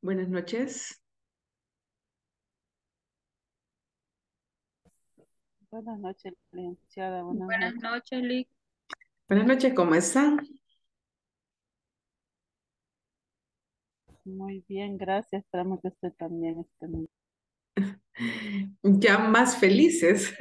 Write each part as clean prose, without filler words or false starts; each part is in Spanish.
Buenas noches. Buenas noches, licenciada. Buenas Buenas noches. noches, Lick. Buenas noches, ¿cómo están? Muy bien, gracias. Esperamos que usted también esté muy bien. Ya más felices.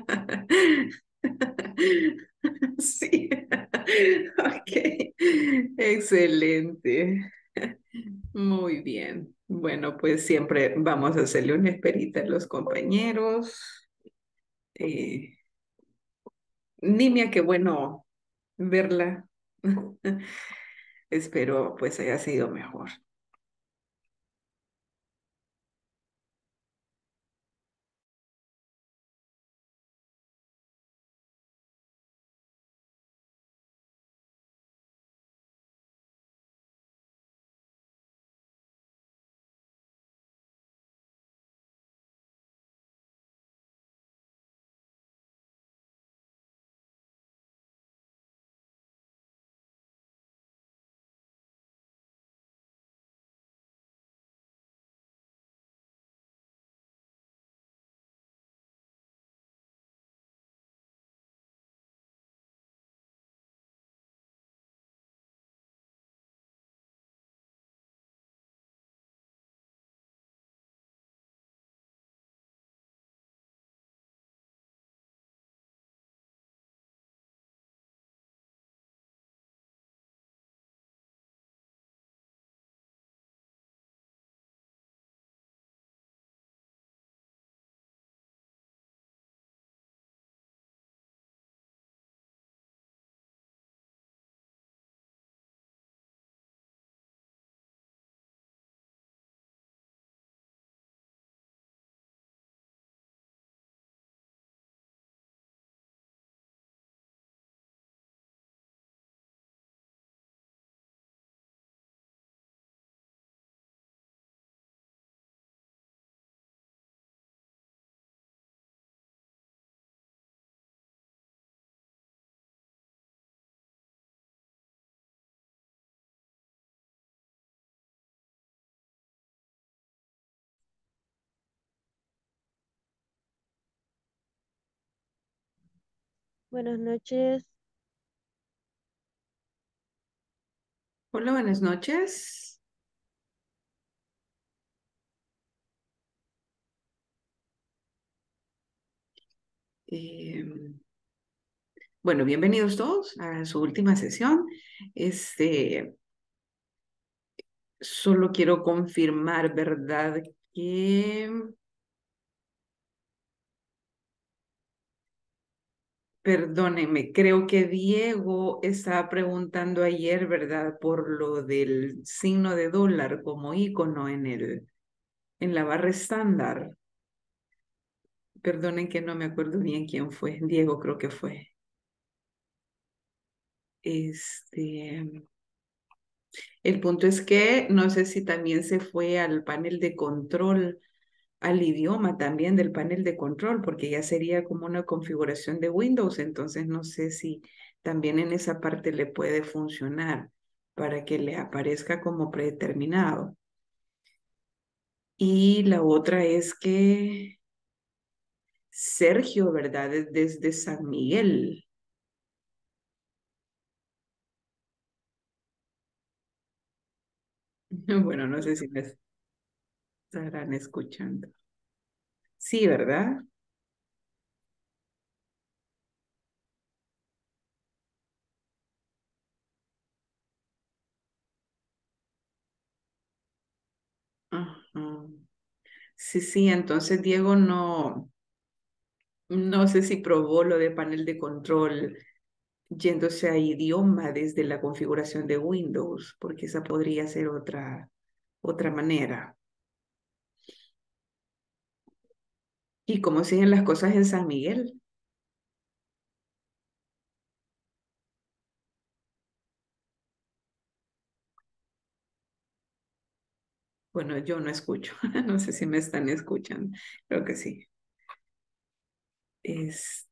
Sí. Ok. Excelente. Muy bien. Bueno, pues siempre vamos a hacerle una esperita a los compañeros. Eh, Nimia, qué bueno verla. Espero pues haya sido mejor. Buenas noches. Hola, buenas noches. Eh, Bueno, bienvenidos todos a su última sesión. Este, Solo quiero confirmar, ¿verdad? Que, perdónenme, creo que Diego estaba preguntando ayer, ¿verdad? Por lo del signo de dólar como icono en la barra estándar. Perdonen que no me acuerdo bien quién fue. Diego creo que fue. Este, el punto es que no sé si también se fue al panel de control, al idioma también del panel de control, porque ya sería como una configuración de Windows, entonces no sé si también en esa parte le puede funcionar para que le aparezca como predeterminado. Y la otra es que Sergio, ¿verdad? Desde San Miguel. Bueno, no sé si me estarán escuchando. Sí, ¿verdad? Ajá. Sí, sí, entonces Diego no sé si probó lo de panel de control yéndose a idioma desde la configuración de Windows, porque esa podría ser otra manera. ¿Y cómo siguen las cosas en San Miguel? Bueno, yo no escucho. No sé si me están escuchando. Creo que sí. Es,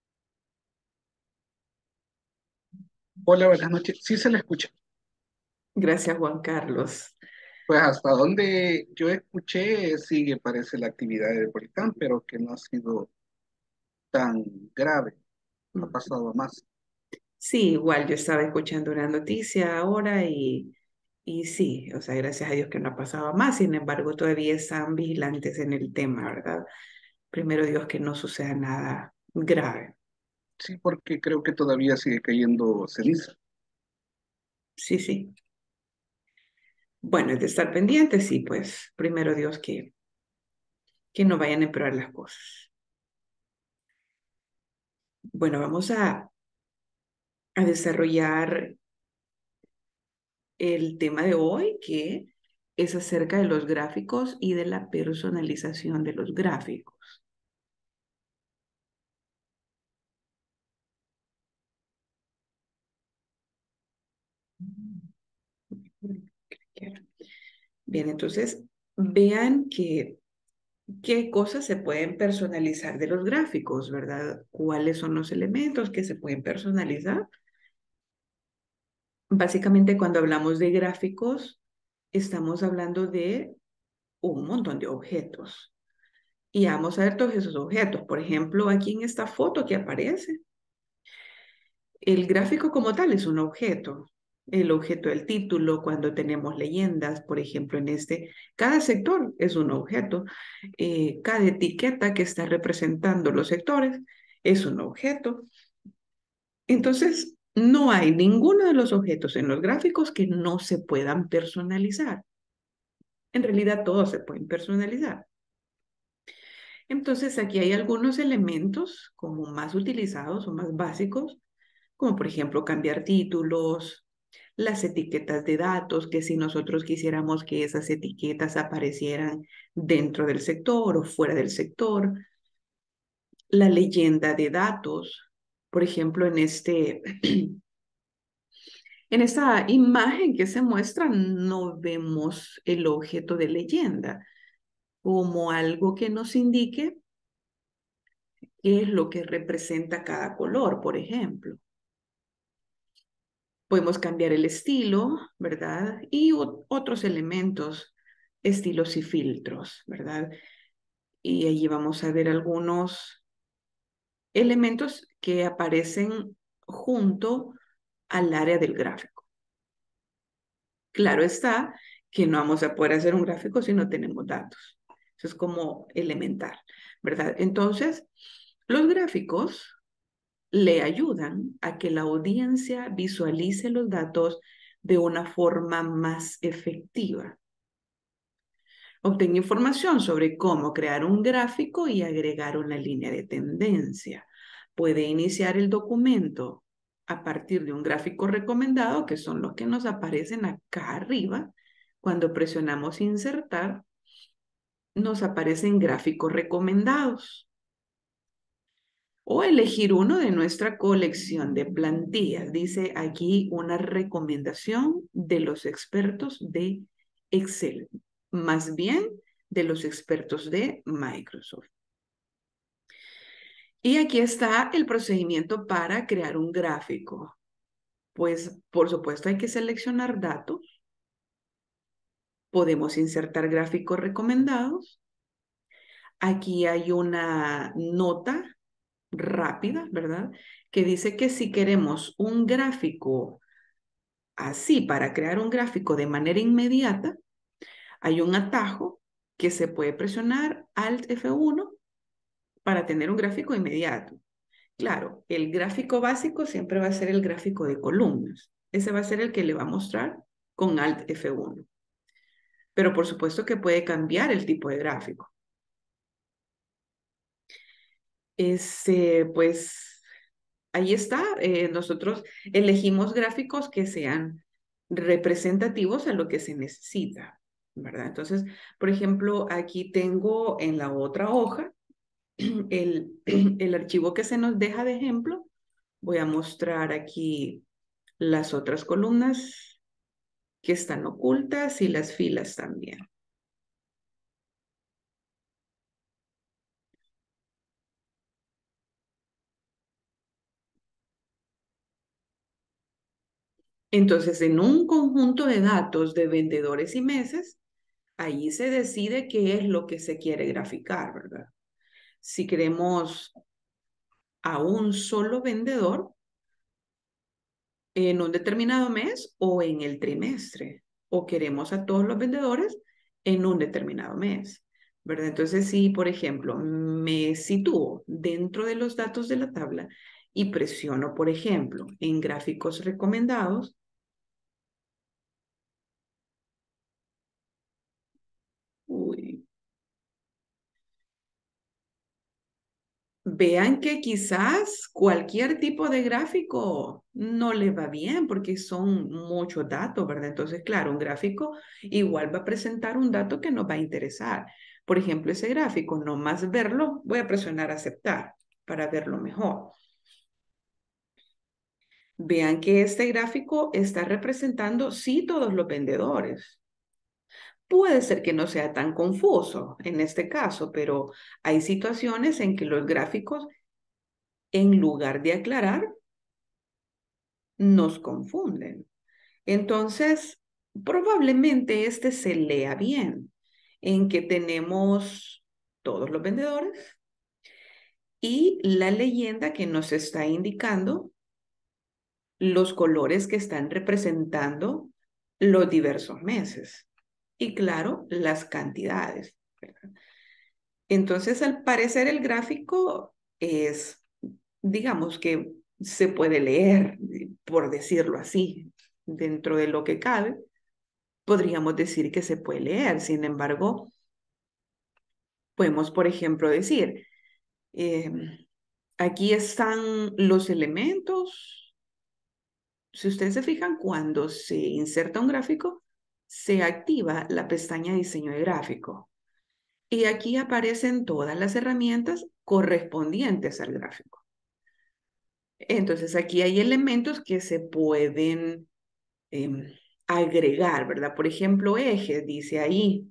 Hola, buenas noches. Sí se le escucha. Gracias, Juan Carlos. Pues hasta donde yo escuché, sigue parece la actividad del volcán, pero que no ha sido tan grave, ha pasado a más. Sí, igual yo estaba escuchando una noticia ahora y sí, o sea, gracias a Dios que no ha pasado a más, sin embargo, todavía están vigilantes en el tema, ¿verdad? Primero Dios que no suceda nada grave. Sí, porque creo que todavía sigue cayendo ceniza. Sí, sí. Bueno, es de estar pendientes, sí, pues primero Dios que no vayan a empeorar las cosas. Bueno, vamos a desarrollar el tema de hoy, que es acerca de los gráficos y de la personalización de los gráficos. Bien, entonces vean qué cosas se pueden personalizar de los gráficos, ¿verdad? ¿Cuáles son los elementos que se pueden personalizar? Básicamente, cuando hablamos de gráficos, estamos hablando de un montón de objetos. Y vamos a ver todos esos objetos. Por ejemplo, aquí en esta foto que aparece, el gráfico como tal es un objeto. El objeto del título, cuando tenemos leyendas, por ejemplo, en cada sector es un objeto. Cada etiqueta que está representando los sectores es un objeto. Entonces, no hay ninguno de los objetos en los gráficos que no se puedan personalizar. En realidad, todos se pueden personalizar. Entonces, aquí hay algunos elementos como más utilizados o más básicos, como por ejemplo cambiar títulos, las etiquetas de datos, que si nosotros quisiéramos que esas etiquetas aparecieran dentro del sector o fuera del sector, la leyenda de datos, por ejemplo, en esta imagen que se muestra no vemos el objeto de leyenda como algo que nos indique qué es lo que representa cada color, por ejemplo. Podemos cambiar el estilo, ¿verdad? Y otros elementos, estilos y filtros, ¿verdad? Y allí vamos a ver algunos elementos que aparecen junto al área del gráfico. Claro está que no vamos a poder hacer un gráfico si no tenemos datos. Eso es como elemental, ¿verdad? Entonces, los gráficos le ayudan a que la audiencia visualice los datos de una forma más efectiva. Obtenga información sobre cómo crear un gráfico y agregar una línea de tendencia. Puede iniciar el documento a partir de un gráfico recomendado, que son los que nos aparecen acá arriba. Cuando presionamos insertar, nos aparecen gráficos recomendados. O elegir uno de nuestra colección de plantillas. Dice aquí una recomendación de los expertos de Excel, más bien de los expertos de Microsoft. Y aquí está el procedimiento para crear un gráfico. Pues, por supuesto, hay que seleccionar datos. Podemos insertar gráficos recomendados. Aquí hay una nota rápida, ¿verdad? Que dice que si queremos un gráfico así, para crear un gráfico de manera inmediata, hay un atajo que se puede presionar Alt F1 para tener un gráfico inmediato. Claro, el gráfico básico siempre va a ser el gráfico de columnas. Ese va a ser el que le va a mostrar con Alt F1. Pero por supuesto que puede cambiar el tipo de gráfico. Pues ahí está. Nosotros elegimos gráficos que sean representativos a lo que se necesita, ¿verdad? Entonces, por ejemplo, aquí tengo en la otra hoja el archivo que se nos deja de ejemplo. Voy a mostrar aquí las otras columnas que están ocultas y las filas también. Entonces, en un conjunto de datos de vendedores y meses, ahí se decide qué es lo que se quiere graficar, ¿verdad? Si queremos a un solo vendedor en un determinado mes o en el trimestre, o queremos a todos los vendedores en un determinado mes, ¿verdad? Entonces, si, por ejemplo, me sitúo dentro de los datos de la tabla y presiono, por ejemplo, en gráficos recomendados, uy, vean que quizás cualquier tipo de gráfico no le va bien porque son muchos datos, ¿verdad? Entonces, claro, un gráfico igual va a presentar un dato que nos va a interesar. Por ejemplo, ese gráfico, nomás verlo, voy a presionar aceptar para verlo mejor. Vean que este gráfico está representando, sí, todos los vendedores. Puede ser que no sea tan confuso en este caso, pero hay situaciones en que los gráficos, en lugar de aclarar, nos confunden. Entonces, probablemente este se lea bien, en que tenemos todos los vendedores y la leyenda que nos está indicando los colores que están representando los diversos meses. Y claro, las cantidades, ¿verdad? Entonces, al parecer el gráfico es, digamos que se puede leer, por decirlo así, dentro de lo que cabe, podríamos decir que se puede leer. Sin embargo, podemos, por ejemplo, decir, eh, aquí están los elementos. Si ustedes se fijan, cuando se inserta un gráfico, se activa la pestaña Diseño de gráfico. Y aquí aparecen todas las herramientas correspondientes al gráfico. Entonces, aquí hay elementos que se pueden agregar, ¿verdad? Por ejemplo, ejes, dice ahí.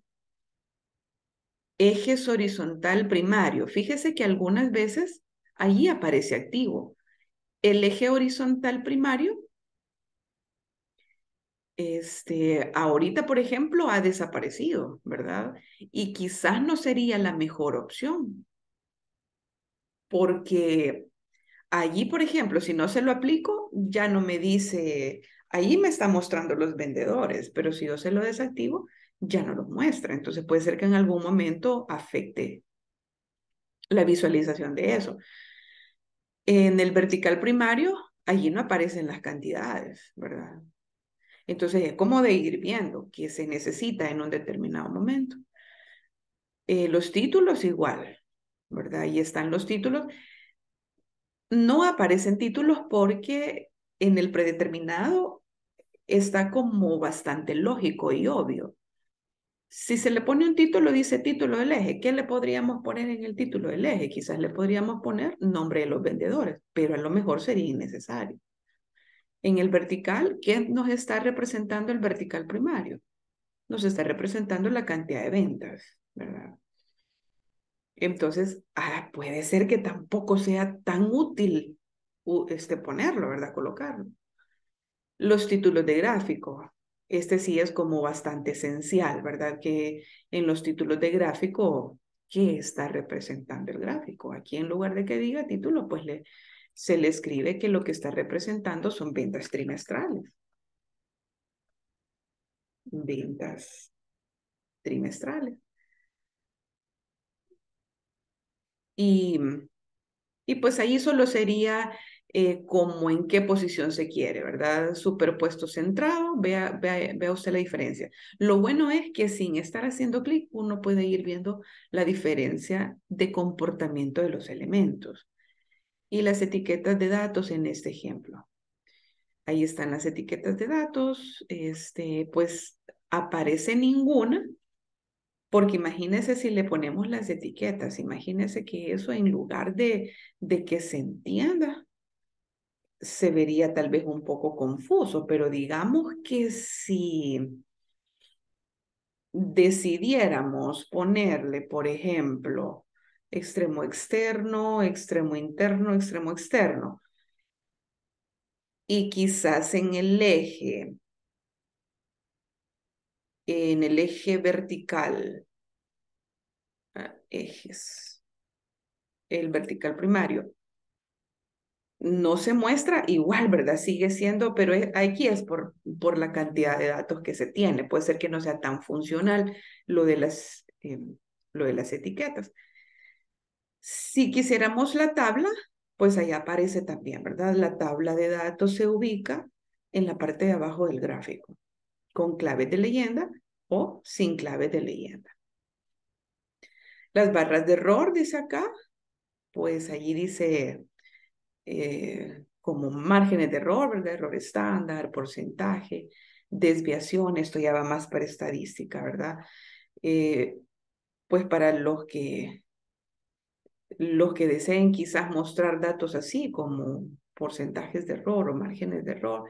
Ejes horizontal primario. Fíjese que algunas veces allí aparece activo. El eje horizontal primario, ahorita, por ejemplo, ha desaparecido, ¿verdad? Y quizás no sería la mejor opción, porque allí, por ejemplo, si no se lo aplico, ya no me dice, allí me está mostrando los vendedores, pero si yo se lo desactivo, ya no los muestra. Entonces puede ser que en algún momento afecte la visualización de eso. En el vertical primario, allí no aparecen las cantidades, ¿verdad? Entonces es como de ir viendo qué se necesita en un determinado momento. Los títulos igual, ¿verdad? Ahí están los títulos. No aparecen títulos porque en el predeterminado está como bastante lógico y obvio. Si se le pone un título, dice título del eje. ¿Qué le podríamos poner en el título del eje? Quizás le podríamos poner nombre de los vendedores, pero a lo mejor sería innecesario. En el vertical, ¿qué nos está representando el vertical primario? Nos está representando la cantidad de ventas, ¿verdad? Entonces, puede ser que tampoco sea tan útil ponerlo, ¿verdad? Colocarlo. Los títulos de gráfico. Sí es como bastante esencial, ¿verdad? Que en los títulos de gráfico, ¿qué está representando el gráfico? Aquí en lugar de que diga título, pues se le escribe que lo que está representando son ventas trimestrales. Ventas trimestrales. Y, y pues ahí solo sería como en qué posición se quiere, ¿verdad? Superpuesto centrado, vea usted la diferencia. Lo bueno es que sin estar haciendo clic, uno puede ir viendo la diferencia de comportamiento de los elementos. Y las etiquetas de datos en este ejemplo. Ahí están las etiquetas de datos, pues aparece ninguna, porque imagínese si le ponemos las etiquetas, imagínese que eso en lugar de que se entienda, se vería tal vez un poco confuso, pero digamos que si decidiéramos ponerle, por ejemplo, extremo externo, extremo interno, extremo externo, Y quizás en el eje vertical, ejes, el vertical primario, no se muestra igual, ¿verdad? Sigue siendo, pero aquí es por la cantidad de datos que se tiene. Puede ser que no sea tan funcional lo de las etiquetas. Si quisiéramos la tabla, pues ahí aparece también, ¿verdad? La tabla de datos se ubica en la parte de abajo del gráfico, con claves de leyenda o sin claves de leyenda. Las barras de error, dice acá, pues allí dice como márgenes de error, ¿verdad? Error estándar, porcentaje, desviación, esto ya va más para estadística, ¿verdad? Pues para los que deseen quizás mostrar datos así como porcentajes de error o márgenes de error,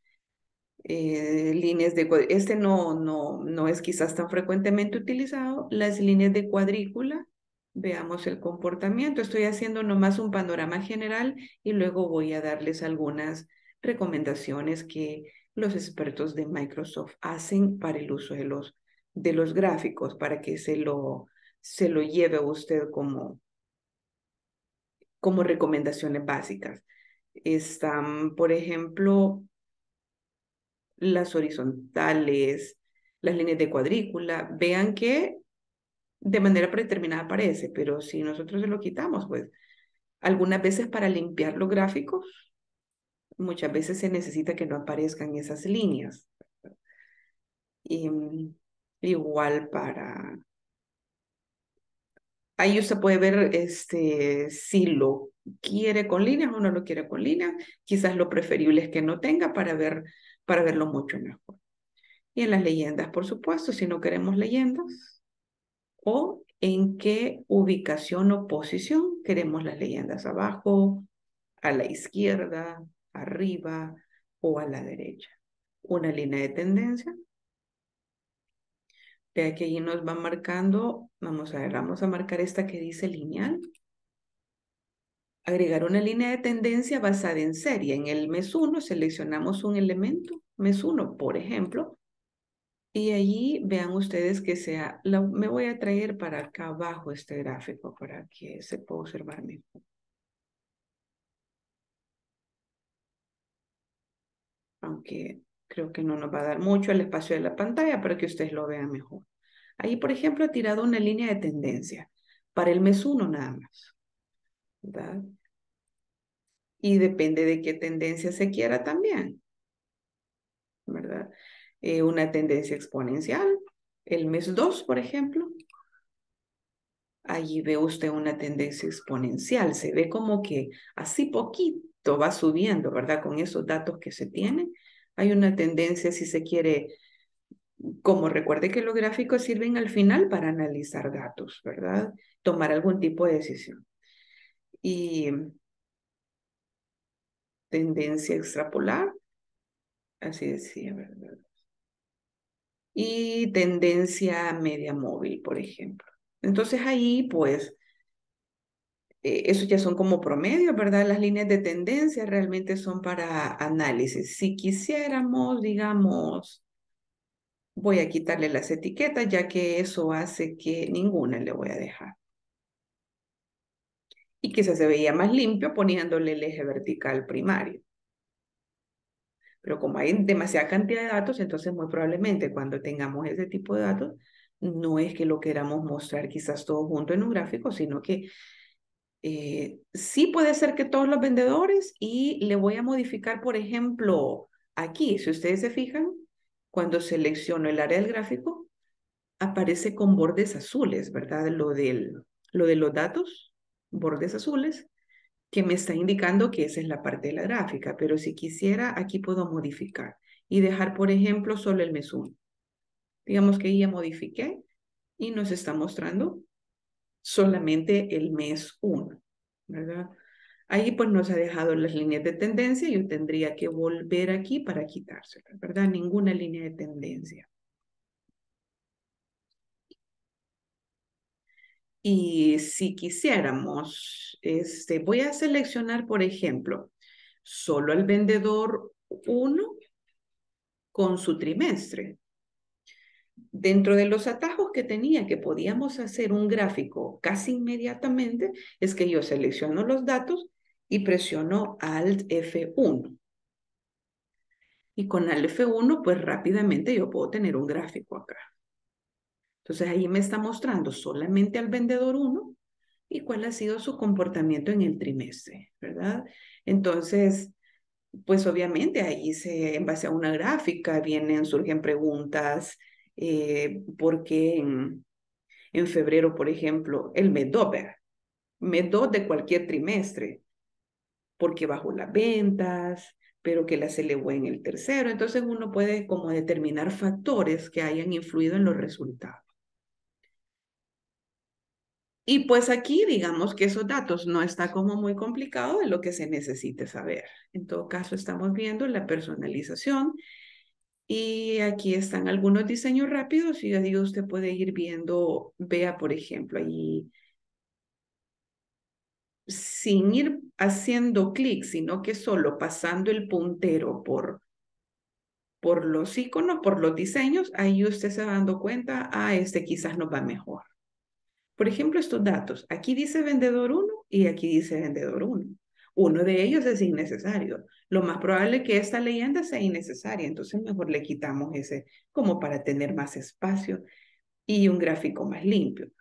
líneas de este no es quizás tan frecuentemente utilizado, las líneas de cuadrícula, veamos el comportamiento. Estoy haciendo nomás un panorama general y luego voy a darles algunas recomendaciones que los expertos de Microsoft hacen para el uso de los gráficos, para que se lo lleve a usted como recomendaciones básicas. Están, por ejemplo, las horizontales, las líneas de cuadrícula. Vean que de manera predeterminada aparece, pero si nosotros se lo quitamos, pues algunas veces para limpiar los gráficos, muchas veces se necesita que no aparezcan esas líneas. Y igual ahí usted puede ver si lo quiere con líneas o no lo quiere con líneas. Quizás lo preferible es que no tenga para verlo mucho mejor. Y en las leyendas, por supuesto, si no queremos leyendas, o en qué ubicación o posición queremos las leyendas, abajo, a la izquierda, arriba o a la derecha. Una línea de tendencia. Vea que allí nos va marcando, vamos a marcar esta que dice lineal. Agregar una línea de tendencia basada en serie. En el mes 1 seleccionamos un elemento, mes 1, por ejemplo, y allí vean ustedes que me voy a traer para acá abajo este gráfico para que se pueda observar mejor. Aunque creo que no nos va a dar mucho el espacio de la pantalla para que ustedes lo vean mejor. Ahí, por ejemplo, he tirado una línea de tendencia para el mes 1 nada más, ¿verdad? Y depende de qué tendencia se quiera también, ¿verdad? Una tendencia exponencial, el mes 2, por ejemplo. Allí ve usted una tendencia exponencial, se ve como que así poquito va subiendo, ¿verdad? Con esos datos que se tienen. Hay una tendencia, si se quiere, como recuerde que los gráficos sirven al final para analizar datos, ¿verdad? Tomar algún tipo de decisión. Y tendencia extrapolar, así decía, ¿verdad? Y tendencia media móvil, por ejemplo. Entonces ahí, pues, esos ya son como promedios, ¿verdad? Las líneas de tendencia realmente son para análisis. Si quisiéramos, digamos, voy a quitarle las etiquetas, ya que eso hace que ninguna le voy a dejar. Y quizás se veía más limpio poniéndole el eje vertical primario. Pero como hay demasiada cantidad de datos, entonces muy probablemente cuando tengamos ese tipo de datos, no es que lo queramos mostrar quizás todo junto en un gráfico, sino que sí puede ser que todos los vendedores, y le voy a modificar, por ejemplo, aquí, si ustedes se fijan, cuando selecciono el área del gráfico, aparece con bordes azules, ¿verdad? Lo de los datos, bordes azules, que me está indicando que esa es la parte de la gráfica, pero si quisiera, aquí puedo modificar y dejar, por ejemplo, solo el mes 1. Digamos que ya modifiqué y nos está mostrando solamente el mes 1, ¿verdad? Ahí pues nos ha dejado las líneas de tendencia y yo tendría que volver aquí para quitárselas, ¿verdad? Ninguna línea de tendencia. Y si quisiéramos, voy a seleccionar, por ejemplo, solo al vendedor 1 con su trimestre. Dentro de los atajos que tenía, que podíamos hacer un gráfico casi inmediatamente, es que yo selecciono los datos y presiono Alt F1. Y con Alt F1, pues rápidamente yo puedo tener un gráfico acá. Entonces ahí me está mostrando solamente al vendedor 1 y cuál ha sido su comportamiento en el trimestre, ¿verdad? Entonces, pues obviamente ahí en base a una gráfica surgen preguntas, ¿por qué en febrero, por ejemplo, el mes 2, ¿verdad? Mes 2 de cualquier trimestre, porque bajó las ventas, pero que las elevó en el tercero. Entonces uno puede como determinar factores que hayan influido en los resultados. Y pues aquí digamos que esos datos no está como muy complicado de lo que se necesite saber. En todo caso estamos viendo la personalización y aquí están algunos diseños rápidos y ahí usted puede ir viendo, vea por ejemplo, ahí sin ir haciendo clic, sino que solo pasando el puntero por los iconos, por los diseños, ahí usted se va dando cuenta, este quizás nos va mejor. Por ejemplo, estos datos. Aquí dice vendedor 1 y aquí dice vendedor 1. Uno de ellos es innecesario. Lo más probable es que esta leyenda sea innecesaria, entonces mejor le quitamos ese como para tener más espacio y un gráfico más limpio.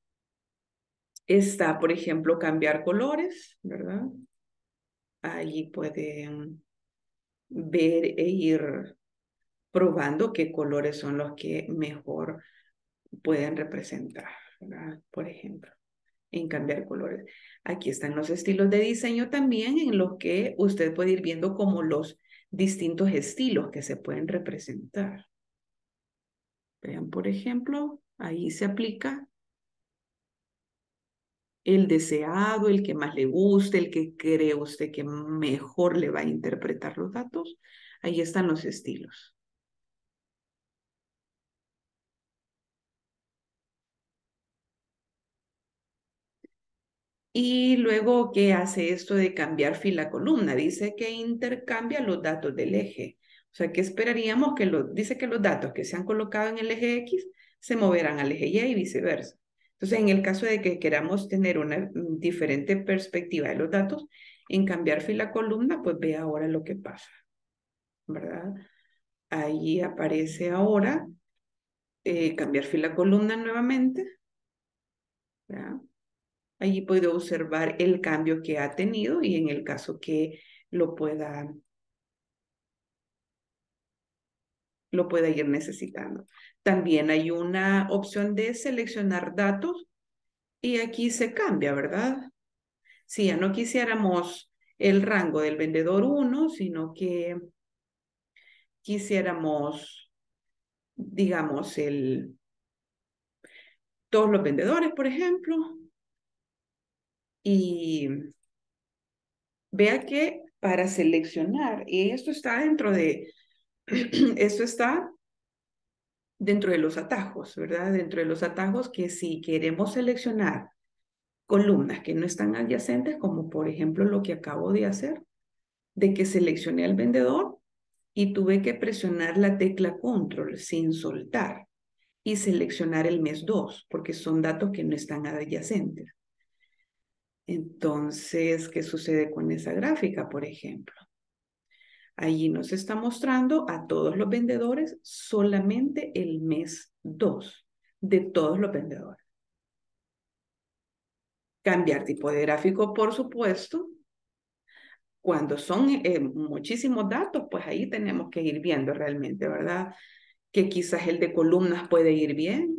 Está, por ejemplo, cambiar colores, ¿verdad? Allí pueden ver e ir probando qué colores son los que mejor pueden representar, ¿verdad? Por ejemplo, en cambiar colores. Aquí están los estilos de diseño también en los que usted puede ir viendo como los distintos estilos que se pueden representar. Vean, por ejemplo, ahí se aplica el deseado, el que más le guste, el que cree usted que mejor le va a interpretar los datos. Ahí están los estilos. Y luego, ¿qué hace esto de cambiar fila columna? Dice que intercambia los datos del eje. O sea, ¿qué esperaríamos? Dice que los datos que se han colocado en el eje X se moverán al eje Y y viceversa. Entonces, en el caso de que queramos tener una diferente perspectiva de los datos, en cambiar fila columna, pues ve ahora lo que pasa, ¿verdad? Ahí aparece ahora cambiar fila columna nuevamente, ¿verdad? Allí puede observar el cambio que ha tenido y en el caso que lo pueda ir necesitando. También hay una opción de seleccionar datos y aquí se cambia, ¿verdad? Si ya no quisiéramos el rango del vendedor 1, sino que quisiéramos, digamos, todos los vendedores, por ejemplo, y vea que para seleccionar, y esto está esto está dentro de los atajos, ¿verdad? Dentro de los atajos que si queremos seleccionar columnas que no están adyacentes, como por ejemplo lo que acabo de hacer, de que seleccioné al vendedor y tuve que presionar la tecla control sin soltar y seleccionar el mes 2, porque son datos que no están adyacentes. Entonces, ¿qué sucede con esa gráfica, por ejemplo? Allí nos está mostrando a todos los vendedores solamente el mes 2 de todos los vendedores. Cambiar tipo de gráfico, por supuesto. Cuando son muchísimos datos, pues ahí tenemos que ir viendo realmente, ¿verdad? Que quizás el de columnas puede ir bien.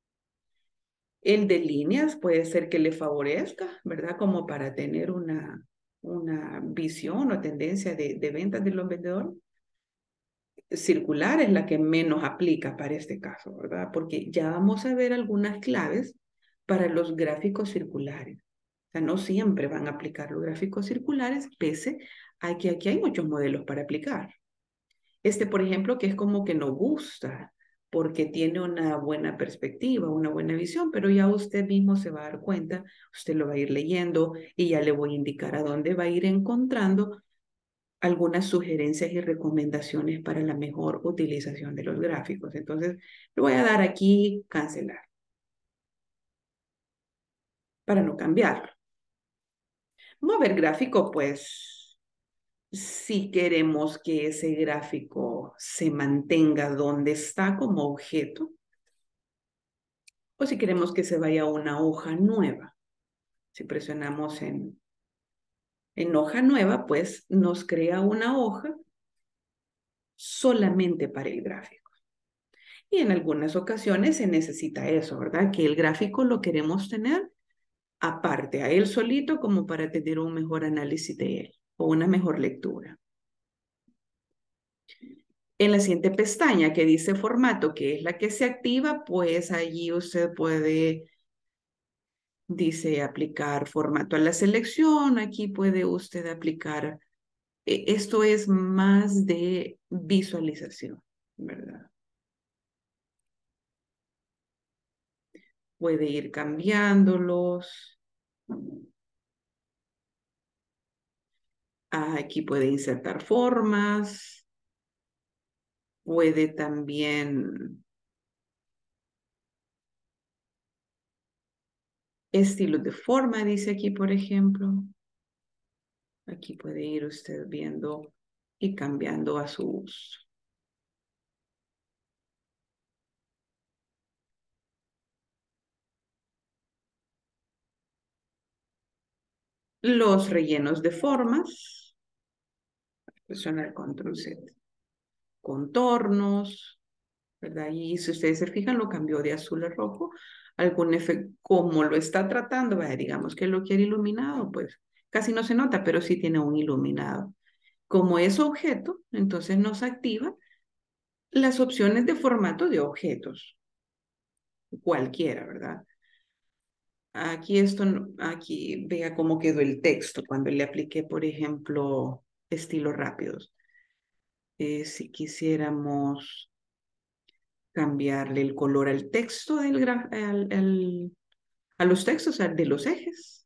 El de líneas puede ser que le favorezca, ¿verdad? Como para tener una visión o tendencia de ventas de los vendedores. Circular es la que menos aplica para este caso, ¿verdad? Porque ya vamos a ver algunas claves para los gráficos circulares. O sea, no siempre van a aplicar los gráficos circulares, pese a que aquí hay muchos modelos para aplicar. Este, por ejemplo, que es como que nos gusta, porque tiene una buena perspectiva, una buena visión, pero ya usted mismo se va a dar cuenta, usted lo va a ir leyendo y ya le voy a indicar a dónde va a ir encontrando algunas sugerencias y recomendaciones para la mejor utilización de los gráficos. Entonces, le voy a dar aquí cancelar para no cambiarlo. Mover gráfico, pues, si queremos que ese gráfico se mantenga donde está como objeto, o si queremos que se vaya a una hoja nueva. Si presionamos en hoja nueva, pues nos crea una hoja solamente para el gráfico. Y en algunas ocasiones se necesita eso, ¿verdad? Que el gráfico lo queremos tener aparte, a él solito, como para tener un mejor análisis de él o una mejor lectura. En la siguiente pestaña que dice formato, que es la que se activa, pues allí usted puede, dice aplicar formato a la selección. Aquí puede usted aplicar, esto es más de visualización, ¿verdad? Puede ir cambiándolos. Aquí puede insertar formas. Puede también estilos de forma, dice aquí, por ejemplo. Aquí puede ir usted viendo y cambiando a su uso. Los rellenos de formas. Presiona el control Z. Contornos, ¿verdad? Y si ustedes se fijan, lo cambió de azul a rojo. Algún efecto, como lo está tratando, ¿verdad? Digamos que lo quiere iluminado, pues casi no se nota, pero sí tiene un iluminado. Como es objeto, entonces nos activa las opciones de formato de objetos. Cualquiera, ¿verdad? Aquí aquí vea cómo quedó el texto cuando le apliqué, por ejemplo, estilos rápidos. Si quisiéramos cambiarle el color al texto a los textos, de los ejes,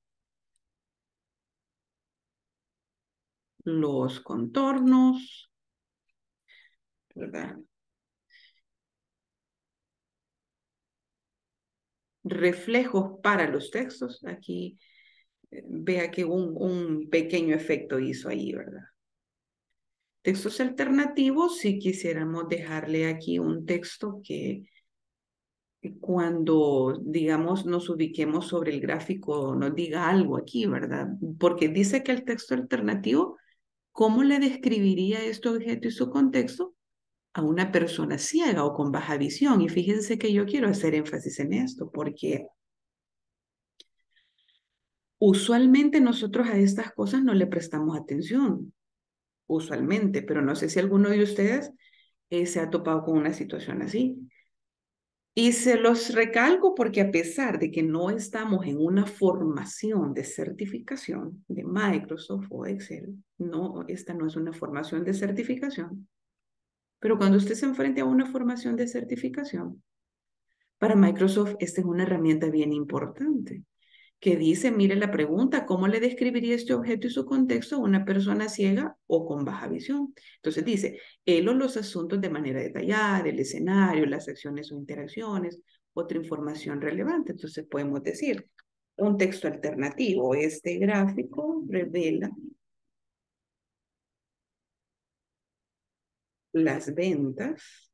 los contornos, ¿verdad? Reflejos para los textos. Aquí vea que un pequeño efecto hizo ahí, ¿verdad? Textos alternativos, si quisiéramos dejarle aquí un texto que cuando, digamos, nos ubiquemos sobre el gráfico, nos diga algo aquí, ¿verdad? Porque dice que el texto alternativo, ¿cómo le describiría este objeto y su contexto a una persona ciega o con baja visión? Y fíjense que yo quiero hacer énfasis en esto, porque usualmente nosotros a estas cosas no le prestamos atención, usualmente, pero no sé si alguno de ustedes se ha topado con una situación así. Y se los recalco porque a pesar de que no estamos en una formación de certificación de Microsoft o Excel, no, esta no es una formación de certificación, pero cuando usted se enfrente a una formación de certificación, para Microsoft esta es una herramienta bien importante que dice, mire la pregunta, ¿cómo le describiría este objeto y su contexto a una persona ciega o con baja visión? Entonces dice, él o los asuntos de manera detallada, el escenario, las acciones o interacciones, otra información relevante. Entonces podemos decir, un texto alternativo, este gráfico revela las ventas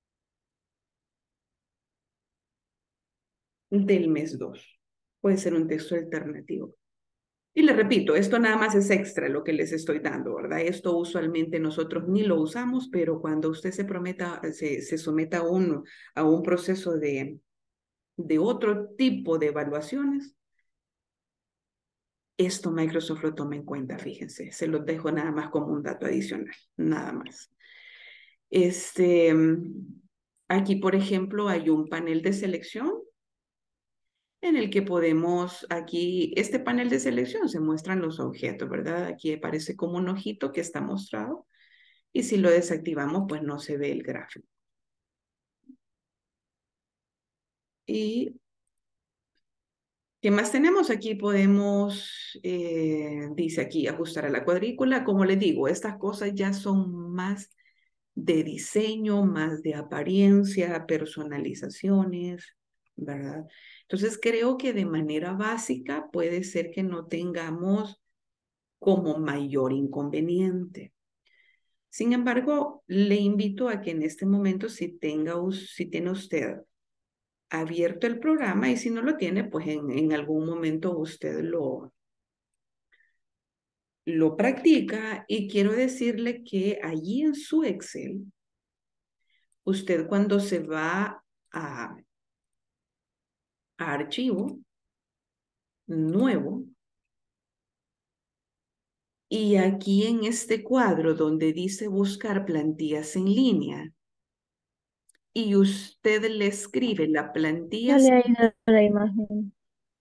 del mes 2. Puede ser un texto alternativo. Y le repito, esto nada más es extra lo que les estoy dando, ¿verdad? Esto usualmente nosotros ni lo usamos, pero cuando usted se someta a un proceso de otro tipo de evaluaciones, esto Microsoft lo toma en cuenta, fíjense. Se los dejo nada más como un dato adicional, nada más. Aquí, por ejemplo, hay un panel de selección en el que podemos, aquí, este panel de selección se muestran los objetos, ¿verdad? Aquí aparece como un ojito que está mostrado y si lo desactivamos, pues no se ve el gráfico. Y ¿Qué más tenemos aquí? Podemos, dice aquí, ajustar a la cuadrícula. Como les digo, estas cosas ya son más de diseño, más de apariencia, personalizaciones, ¿verdad? Entonces creo que de manera básica puede ser que no tengamos como mayor inconveniente. Sin embargo, le invito a que en este momento, si tiene usted abierto el programa, y si no lo tiene, pues en algún momento usted lo practica, y quiero decirle que allí en su Excel, usted cuando se va a archivo nuevo, y aquí en este cuadro donde dice buscar plantillas en línea, y usted le escribe la plantilla, No le ha ido la imagen.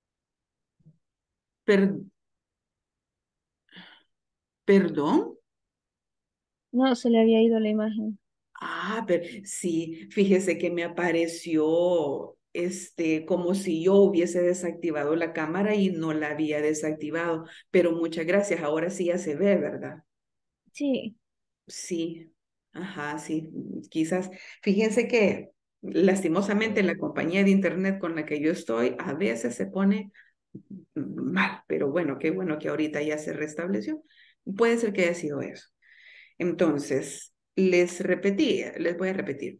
perdón. No, se le había ido la imagen. Pero sí, fíjese que me apareció como si yo hubiese desactivado la cámara y no la había desactivado, pero muchas gracias, ahora sí ya se ve, ¿verdad? Sí, Sí, ajá, sí, quizás, fíjense que lastimosamente la compañía de internet con la que yo estoy a veces se pone mal, pero bueno, qué bueno que ahorita ya se restableció. Puede ser que haya sido eso. Entonces, les voy a repetir.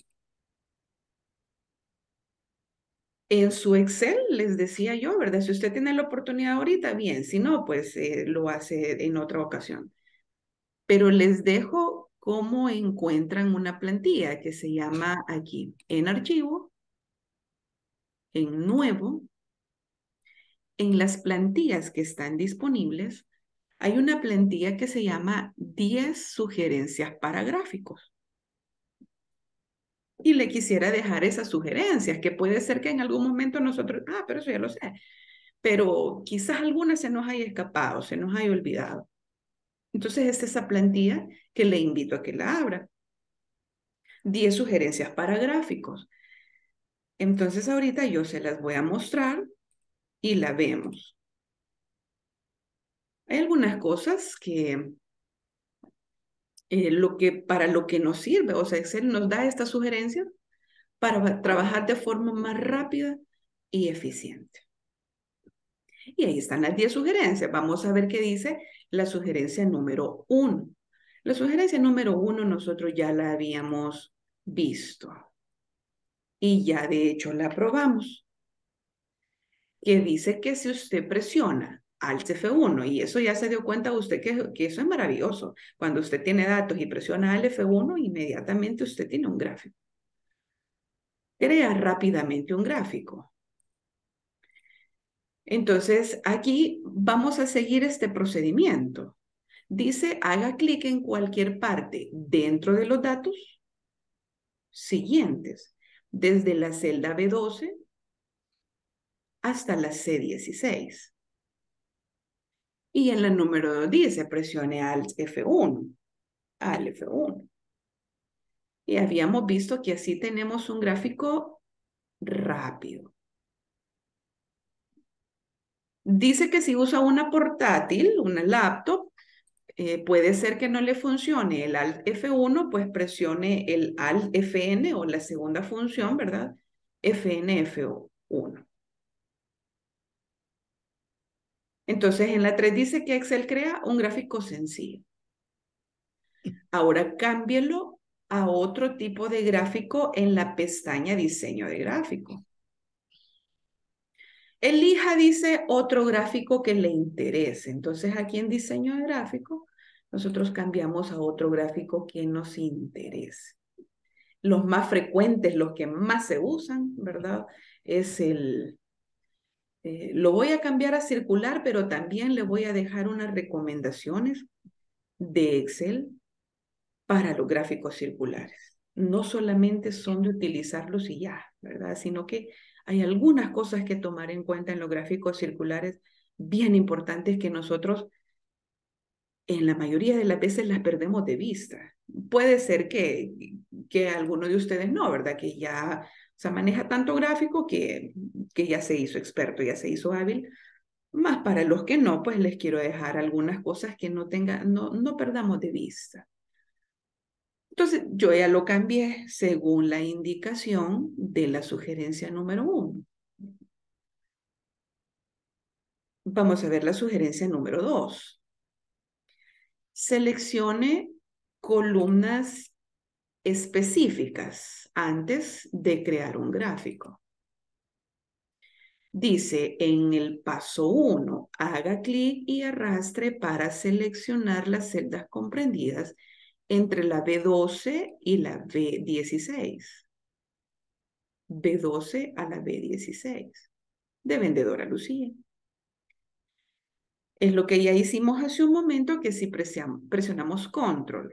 En su Excel les decía yo, ¿verdad? Si usted tiene la oportunidad ahorita, bien, si no, pues lo hace en otra ocasión. Pero les dejo cómo encuentran una plantilla que se llama aquí en archivo, en nuevo, en las plantillas que están disponibles, hay una plantilla que se llama 10 sugerencias para gráficos. Y le quisiera dejar esas sugerencias, que puede ser que en algún momento nosotros, pero eso ya lo sé, pero quizás alguna se nos haya escapado, se nos haya olvidado. Entonces es esa plantilla que le invito a que la abra. 10 sugerencias para gráficos. Entonces ahorita yo se las voy a mostrar y la vemos. Hay algunas cosas que, para lo que nos sirve, o sea, Excel nos da estas sugerencias para trabajar de forma más rápida y eficiente. Y ahí están las 10 sugerencias. Vamos a ver qué dice la sugerencia número 1. La sugerencia número 1 nosotros ya la habíamos visto. Y ya de hecho la probamos. Que dice que si usted presiona Alt F1, y eso ya se dio cuenta usted que eso es maravilloso. Cuando usted tiene datos y presiona Alt F1, inmediatamente usted tiene un gráfico. Crea rápidamente un gráfico. Entonces, aquí vamos a seguir este procedimiento. Dice, haga clic en cualquier parte dentro de los datos siguientes, desde la celda B12 hasta la C16. Y en la número 2 dice, presione Alt F1, Alt F1. Y habíamos visto que así tenemos un gráfico rápido. Dice que si usa una portátil, una laptop, puede ser que no le funcione el Alt F1, pues presione el Alt Fn o la segunda función, ¿verdad? Fn F1. Entonces en la 3 dice que Excel crea un gráfico sencillo. Ahora cámbielo a otro tipo de gráfico en la pestaña Diseño de gráfico. Elija, dice, otro gráfico que le interese. Entonces aquí en Diseño de gráfico, nosotros cambiamos a otro gráfico que nos interese. Los más frecuentes, los que más se usan, ¿verdad? Es lo voy a cambiar a circular, pero también le voy a dejar unas recomendaciones de Excel para los gráficos circulares. No solamente son de utilizarlos y ya, ¿verdad? Sino que hay algunas cosas que tomar en cuenta en los gráficos circulares bien importantes que nosotros en la mayoría de las veces las perdemos de vista. Puede ser que alguno de ustedes no, ¿verdad? Que ya sea, maneja tanto gráfico que ya se hizo experto, ya se hizo hábil. Más para los que no, pues les quiero dejar algunas cosas que no perdamos de vista. Entonces, yo ya lo cambié según la indicación de la sugerencia número 1. Vamos a ver la sugerencia número 2. Seleccione columnas específicas antes de crear un gráfico. Dice en el paso 1, haga clic y arrastre para seleccionar las celdas comprendidas entre la B12 y la B16. B12 a la B16. De vendedora Lucía. Es lo que ya hicimos hace un momento, que si presionamos control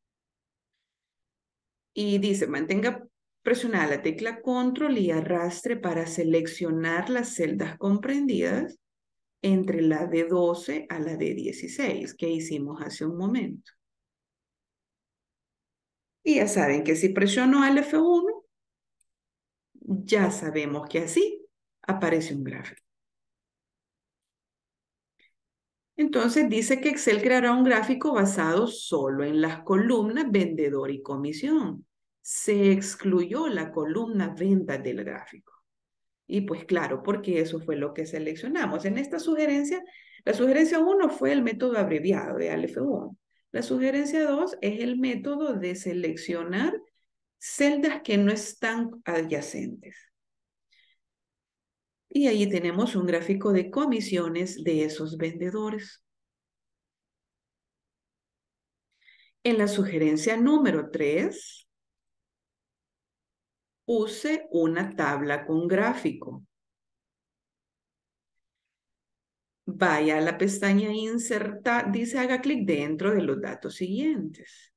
y dice mantenga presionada la tecla control y arrastre para seleccionar las celdas comprendidas entre la D12 a la D16 que hicimos hace un momento. Y ya saben que si presiono al F1, ya sabemos que así aparece un gráfico. Entonces dice que Excel creará un gráfico basado solo en las columnas vendedor y comisión. Se excluyó la columna venta del gráfico. Y pues claro, porque eso fue lo que seleccionamos. En esta sugerencia, la sugerencia 1 fue el método abreviado de ALF1. La sugerencia 2 es el método de seleccionar celdas que no están adyacentes. Y ahí tenemos un gráfico de comisiones de esos vendedores. En la sugerencia número 3, use una tabla con gráfico. Vaya a la pestaña Insertar, dice haga clic dentro de los datos siguientes.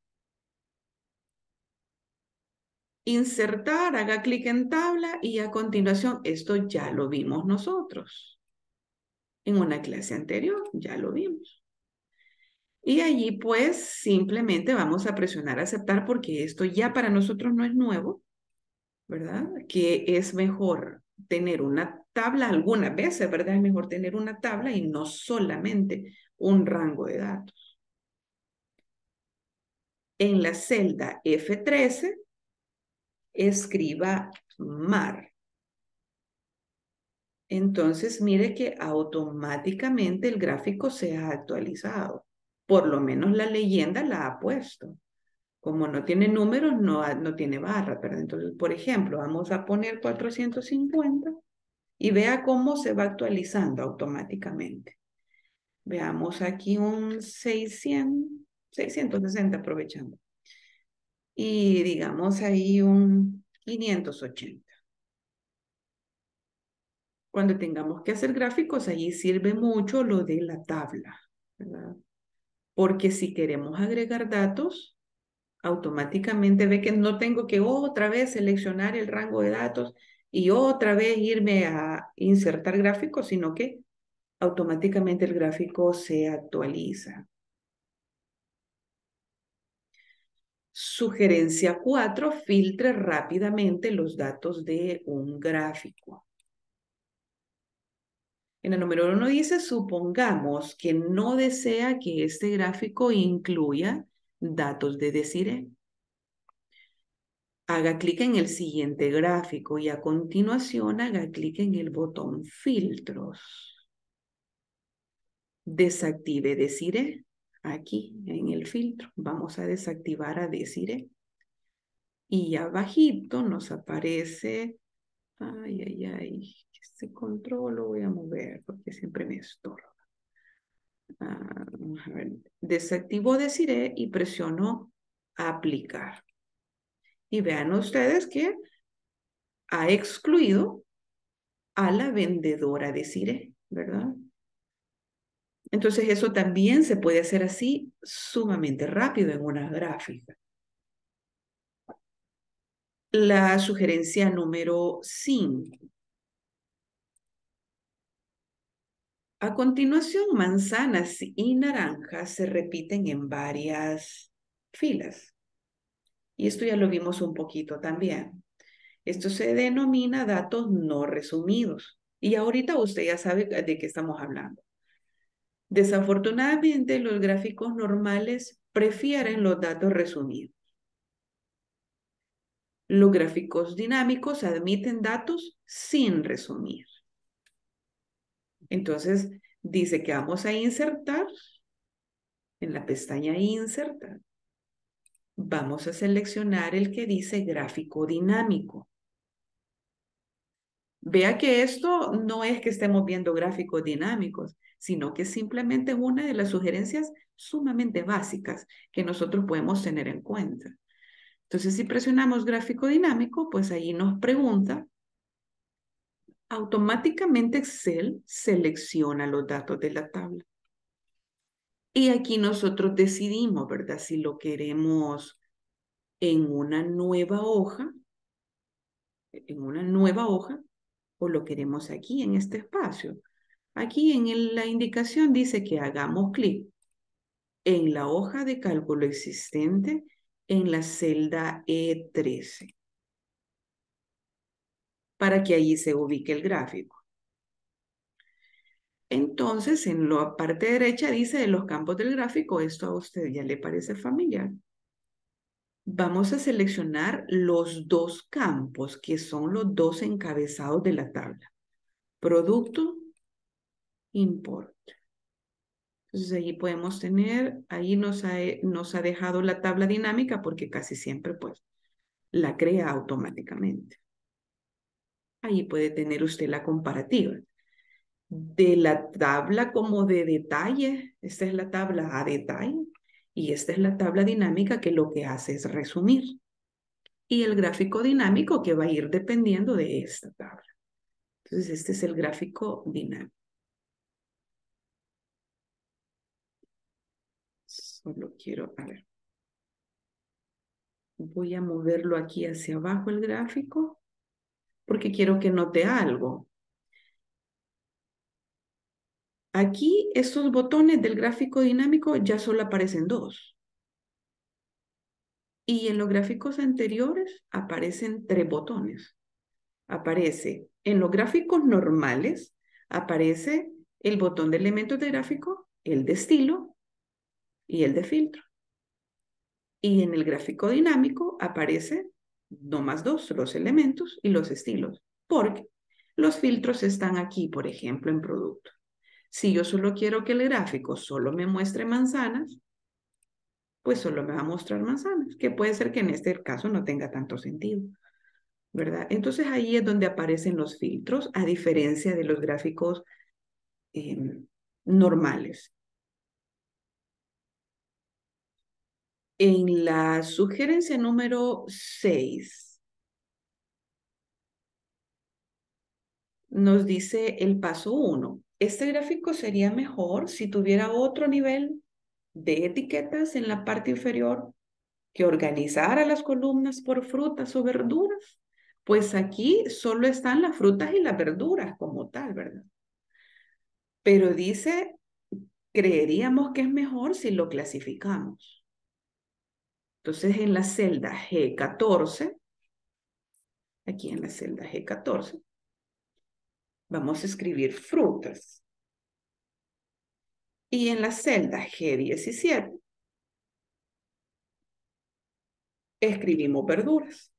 Insertar, haga clic en tabla y a continuación, esto ya lo vimos nosotros. En una clase anterior, ya lo vimos. Y allí pues simplemente vamos a presionar aceptar porque esto ya para nosotros no es nuevo, ¿verdad? Que es mejor tener una tabla, algunas veces, ¿verdad? Es mejor tener una tabla y no solamente un rango de datos. En la celda F13, escriba MAR. Entonces, mire que automáticamente el gráfico se ha actualizado. Por lo menos la leyenda la ha puesto. Como no tiene números, no tiene barra, ¿verdad? Entonces, por ejemplo, vamos a poner 450 y vea cómo se va actualizando automáticamente. Veamos aquí un 660 aprovechando. Y digamos ahí un 580. Cuando tengamos que hacer gráficos, ahí sirve mucho lo de la tabla, ¿verdad? Porque si queremos agregar datos, automáticamente ve que no tengo que otra vez seleccionar el rango de datos y otra vez irme a insertar gráficos, sino que automáticamente el gráfico se actualiza. Sugerencia 4, filtre rápidamente los datos de un gráfico. En el número 1 dice, supongamos que no desea que este gráfico incluya datos de Desiree. Haga clic en el siguiente gráfico y a continuación haga clic en el botón Filtros. Desactive Desiree. Aquí en el filtro vamos a desactivar a Desiree. Y abajito nos aparece, este control lo voy a mover porque siempre me estorba. Vamos a ver, desactivo Desiree y presiono aplicar. Y vean ustedes que ha excluido a la vendedora Desiree, ¿verdad? Entonces eso también se puede hacer así sumamente rápido en una gráfica. La sugerencia número 5. A continuación, manzanas y naranjas se repiten en varias filas. Y esto ya lo vimos un poquito también. Esto se denomina datos no resumidos. Y ahorita usted ya sabe de qué estamos hablando. Desafortunadamente, los gráficos normales prefieren los datos resumidos. Los gráficos dinámicos admiten datos sin resumir. Entonces, dice que vamos a insertar en la pestaña Insertar. Vamos a seleccionar el que dice gráfico dinámico. Vea que esto no es que estemos viendo gráficos dinámicos, sino que simplemente es una de las sugerencias sumamente básicas que nosotros podemos tener en cuenta. Entonces, si presionamos gráfico dinámico, pues ahí nos pregunta, automáticamente Excel selecciona los datos de la tabla. Y aquí nosotros decidimos, ¿verdad? Si lo queremos en una nueva hoja, o lo queremos aquí en este espacio. Aquí en la indicación dice que hagamos clic en la hoja de cálculo existente en la celda E13 para que allí se ubique el gráfico. Entonces, en la parte derecha dice de los campos del gráfico, esto a usted ya le parece familiar. Vamos a seleccionar los dos campos, que son los dos encabezados de la tabla. Producto, import. Entonces, ahí podemos tener, ahí nos ha dejado la tabla dinámica porque casi siempre, pues, la crea automáticamente. Ahí puede tener usted la comparativa. De la tabla como de detalle, esta es la tabla a detalle, y esta es la tabla dinámica que lo que hace es resumir. Y el gráfico dinámico que va a ir dependiendo de esta tabla. Entonces, este es el gráfico dinámico. Solo quiero, a ver. Voy a moverlo aquí hacia abajo el gráfico, porque quiero que note algo. Aquí, estos botones del gráfico dinámico ya solo aparecen dos. Y en los gráficos anteriores aparecen 3 botones. Aparece, en los gráficos normales, aparece el botón de elementos de gráfico, el de estilo y el de filtro. Y en el gráfico dinámico aparece no más 2, los elementos y los estilos, porque los filtros están aquí, por ejemplo, en producto. Si yo solo quiero que el gráfico solo me muestre manzanas, pues solo me va a mostrar manzanas, que puede ser que en este caso no tenga tanto sentido, ¿verdad? Entonces ahí es donde aparecen los filtros, a diferencia de los gráficos normales. En la sugerencia número 6, nos dice el paso 1. Este gráfico sería mejor si tuviera otro nivel de etiquetas en la parte inferior que organizara las columnas por frutas o verduras. Pues aquí solo están las frutas y las verduras como tal, ¿verdad? Pero dice, creeríamos que es mejor si lo clasificamos. Entonces en la celda G14, aquí en la celda G14, vamos a escribir frutas. Y en la celda G17, escribimos verduras.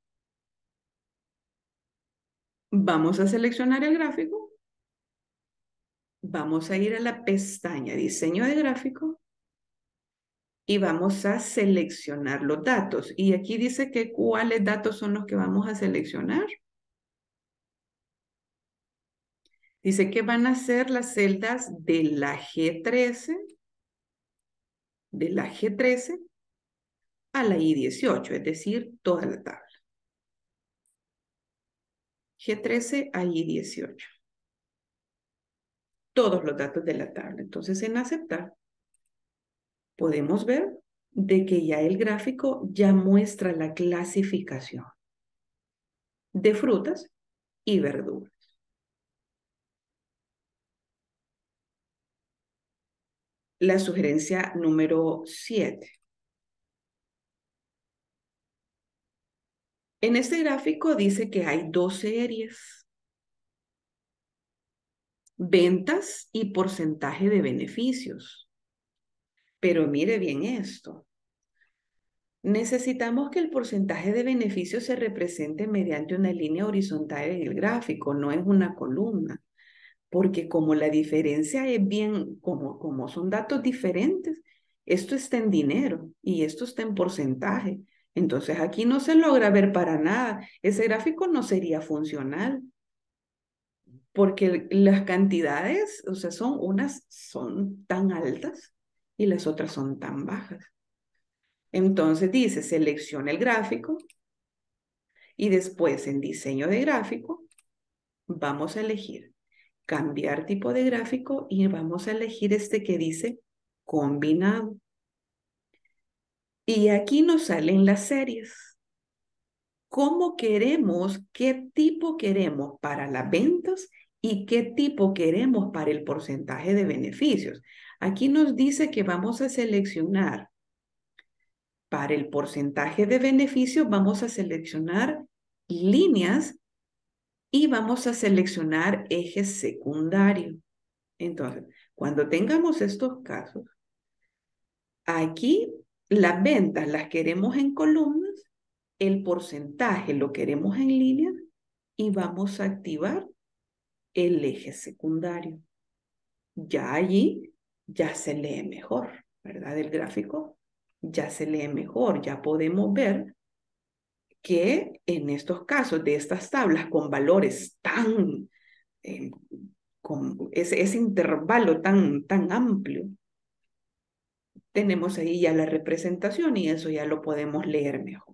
Vamos a seleccionar el gráfico. Vamos a ir a la pestaña Diseño de gráfico y vamos a seleccionar los datos. Y aquí dice que cuáles datos son los que vamos a seleccionar. Dice que van a ser las celdas de la G13, a la I18, es decir, toda la tabla. G13 a I18. Todos los datos de la tabla. Entonces, en aceptar, podemos ver de que ya el gráfico ya muestra la clasificación de frutas y verduras. La sugerencia número 7. En este gráfico dice que hay dos series: ventas y porcentaje de beneficios. Pero mire bien esto. Necesitamos que el porcentaje de beneficios se represente mediante una línea horizontal en el gráfico, no es una columna, porque como la diferencia es bien, como son datos diferentes, esto está en dinero y esto está en porcentaje. Entonces aquí no se logra ver para nada. Ese gráfico no sería funcional, porque las cantidades, o sea, unas son tan altas y las otras son tan bajas. Entonces dice, selecciona el gráfico y después en diseño de gráfico vamos a elegir cambiar tipo de gráfico y vamos a elegir este que dice combinado. Y aquí nos salen las series. ¿Cómo queremos, qué tipo queremos para las ventas y qué tipo queremos para el porcentaje de beneficios? Aquí nos dice que vamos a seleccionar para el porcentaje de beneficios, vamos a seleccionar líneas y vamos a seleccionar eje secundario. Entonces, cuando tengamos estos casos, aquí las ventas las queremos en columnas, el porcentaje lo queremos en líneas y vamos a activar el eje secundario. Ya allí ya se lee mejor, ¿verdad? El gráfico ya se lee mejor, ya podemos ver que en estos casos de estas tablas con valores tan, con ese intervalo tan amplio, tenemos ahí ya la representación y eso ya lo podemos leer mejor.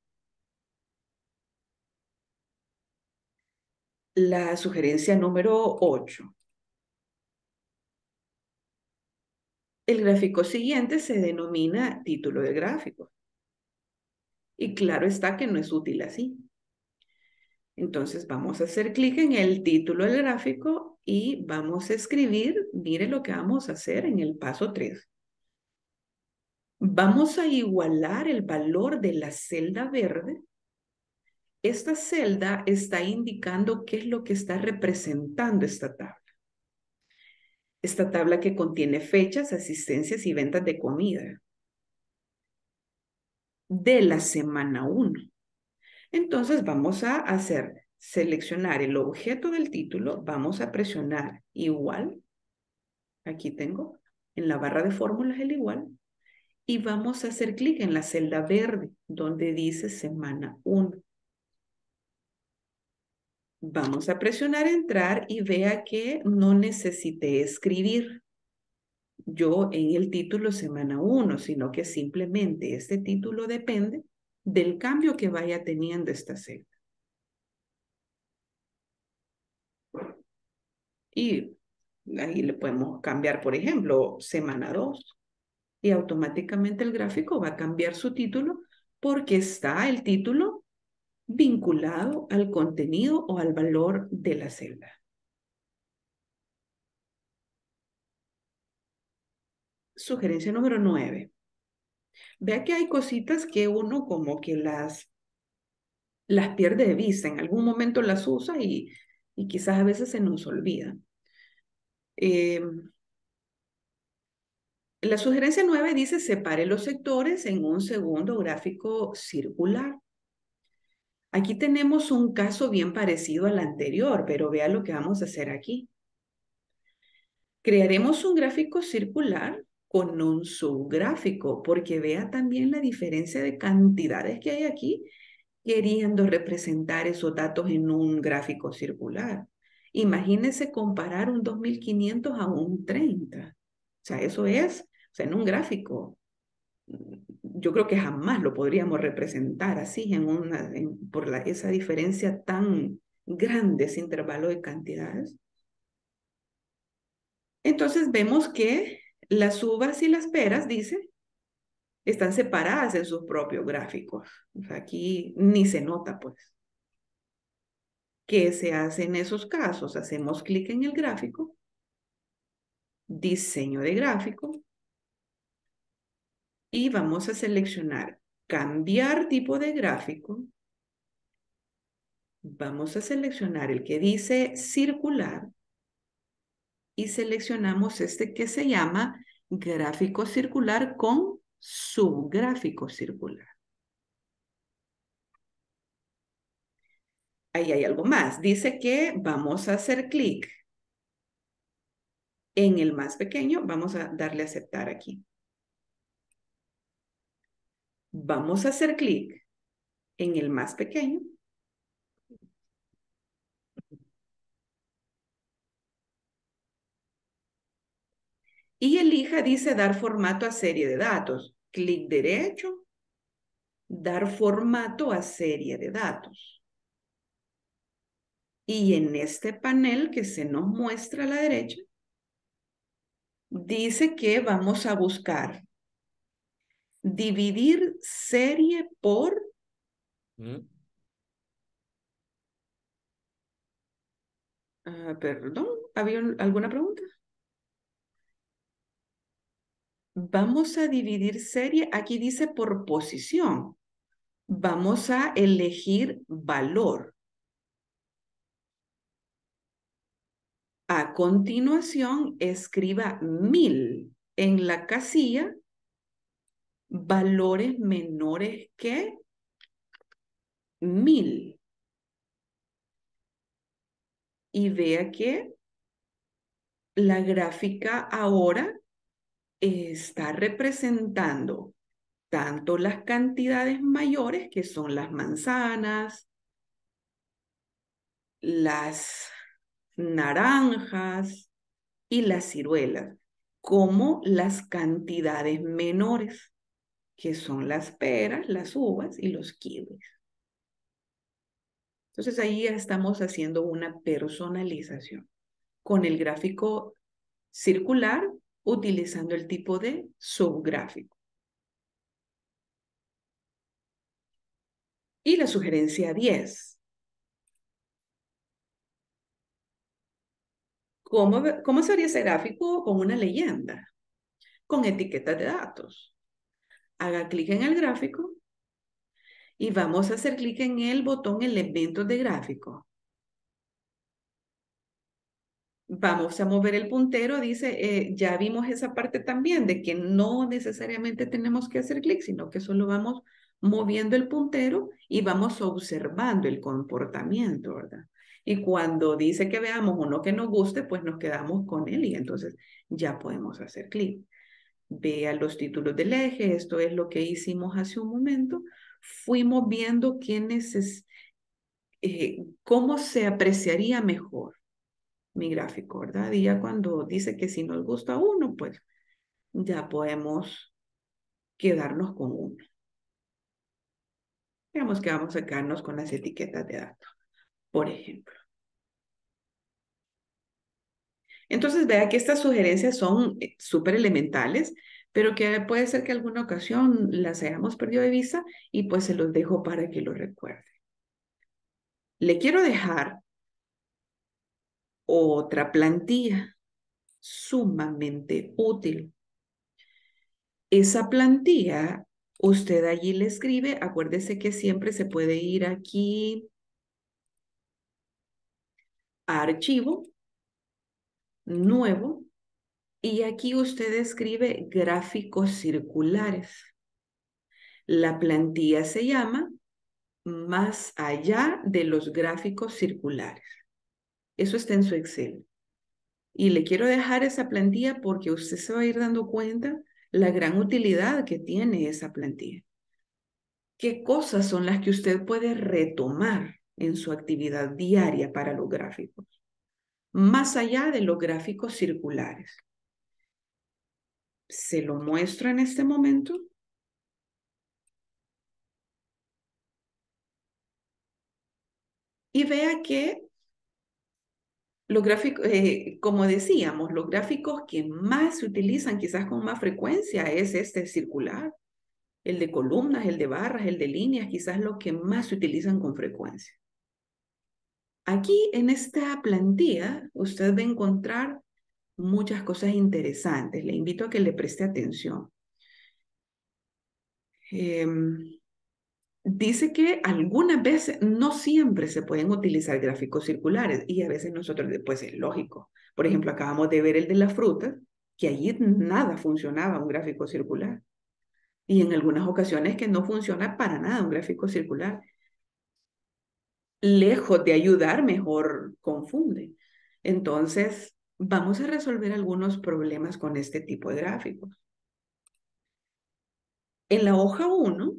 La sugerencia número 8. El gráfico siguiente se denomina título de gráfico. Y claro está que no es útil así. Entonces vamos a hacer clic en el título del gráfico y vamos a escribir, mire lo que vamos a hacer en el paso 3. Vamos a igualar el valor de la celda verde. Esta celda está indicando qué es lo que está representando esta tabla. Esta tabla que contiene fechas, asistencias y ventas de comida de la semana 1. Entonces vamos a seleccionar el objeto del título, vamos a presionar igual, aquí tengo en la barra de fórmulas el igual, y vamos a hacer clic en la celda verde donde dice semana 1. Vamos a presionar entrar y vea que no necesité escribir yo en el título semana 1, sino que simplemente este título depende del cambio que vaya teniendo esta celda. Y ahí le podemos cambiar, por ejemplo, semana 2 y automáticamente el gráfico va a cambiar su título porque está el título vinculado al contenido o al valor de la celda. Sugerencia número 9. Vea que hay cositas que uno como que las pierde de vista. En algún momento las usa y quizás a veces se nos olvida. La sugerencia 9 dice separe los sectores en un segundo gráfico circular. Aquí tenemos un caso bien parecido al anterior, pero vea lo que vamos a hacer aquí. Crearemos un gráfico circular con un subgráfico, porque vea también la diferencia de cantidades que hay aquí, queriendo representar esos datos en un gráfico circular. Imagínese comparar un 2500 a un 30. O sea, eso es, o sea, en un gráfico yo creo que jamás lo podríamos representar así por esa diferencia tan grande, ese intervalo de cantidades. Entonces vemos que las uvas y las peras, dice, están separadas en sus propios gráficos. O sea, aquí ni se nota, pues. ¿Qué se hace en esos casos? Hacemos clic en el gráfico, diseño de gráfico, y vamos a seleccionar cambiar tipo de gráfico Vamos a seleccionar el que dice circular y seleccionamos este que se llama gráfico circular con subgráfico circular. Ahí hay algo más. Dice que vamos a hacer clic en el más pequeño. Vamos a darle a aceptar aquí. Vamos a hacer clic en el más pequeño. Y elija, dice, dar formato a serie de datos. Clic derecho, dar formato a serie de datos. Y en este panel que se nos muestra a la derecha, dice que vamos a buscar dividir serie por... perdón, ¿había alguna pregunta? Vamos a dividir serie, aquí dice por posición. Vamos a elegir valor. A continuación, escriba 1000 en la casilla, valores menores que 1000. Y vea que la gráfica ahora está representando tanto las cantidades mayores, que son las manzanas, las naranjas y las ciruelas, como las cantidades menores, que son las peras, las uvas y los kiwis. Entonces ahí ya estamos haciendo una personalización con el gráfico circular utilizando el tipo de subgráfico. Y la sugerencia 10. ¿Cómo sería ese gráfico? Con una leyenda, con etiquetas de datos. Haga clic en el gráfico y vamos a hacer clic en el botón elementos de gráfico. Vamos a mover el puntero, dice, ya vimos esa parte también de que no necesariamente tenemos que hacer clic, sino que solo vamos moviendo el puntero y vamos observando el comportamiento, ¿verdad? Y cuando dice que veamos uno que nos guste, pues nos quedamos con él y entonces ya podemos hacer clic. Vea los títulos del eje, esto es lo que hicimos hace un momento. Fuimos viendo cómo se apreciaría mejor mi gráfico, ¿verdad? Y ya cuando dice que si nos gusta uno, pues ya podemos quedarnos con uno. Digamos que vamos a quedarnos con las etiquetas de datos, por ejemplo. Entonces, vea que estas sugerencias son súper elementales, pero que puede ser que alguna ocasión las hayamos perdido de vista y pues se los dejo para que lo recuerde. Le quiero dejar otra plantilla sumamente útil. Esa plantilla, usted allí le escribe, acuérdese que siempre se puede ir aquí a archivo, nuevo, y aquí usted escribe gráficos circulares. La plantilla se llama Más allá de los gráficos circulares. Eso está en su Excel. Y le quiero dejar esa plantilla porque usted se va a ir dando cuenta la gran utilidad que tiene esa plantilla. ¿Qué cosas son las que usted puede retomar en su actividad diaria para los gráficos? Más allá de los gráficos circulares. Se lo muestro en este momento. Y vea que los gráficos, como decíamos, los gráficos que más se utilizan quizás con más frecuencia es este circular, el de columnas, el de barras, el de líneas, quizás lo que más se utilizan con frecuencia. Aquí en esta plantilla usted va a encontrar muchas cosas interesantes. Le invito a que le preste atención. dice que algunas veces, no siempre se pueden utilizar gráficos circulares y a veces nosotros, pues es lógico. Por ejemplo, acabamos de ver el de las frutas, que allí nada funcionaba un gráfico circular. Y en algunas ocasiones que no funciona para nada un gráfico circular. Lejos de ayudar, mejor confunde. Entonces, vamos a resolver algunos problemas con este tipo de gráficos. En la hoja 1,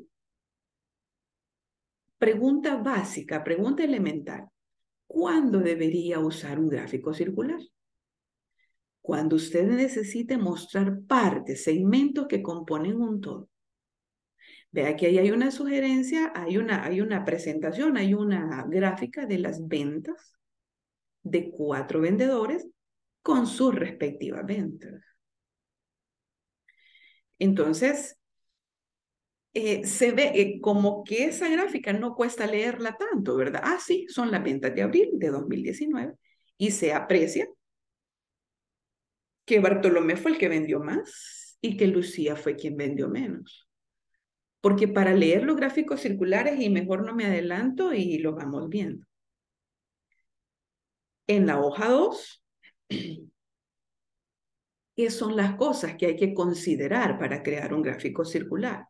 pregunta básica, pregunta elemental. ¿Cuándo debería usar un gráfico circular? Cuando usted necesite mostrar partes, segmentos que componen un todo. Vea que ahí hay una sugerencia, hay una presentación, hay una gráfica de las ventas de 4 vendedores con sus respectivas ventas. Entonces, se ve como que esa gráfica no cuesta leerla tanto, ¿verdad? Ah, sí, son las ventas de abril de 2019 y se aprecia que Bartolomé fue el que vendió más y que Lucía fue quien vendió menos. Porque para leer los gráficos circulares, y mejor no me adelanto y lo vamos viendo. En la hoja 2, ¿qué son las cosas que hay que considerar para crear un gráfico circular?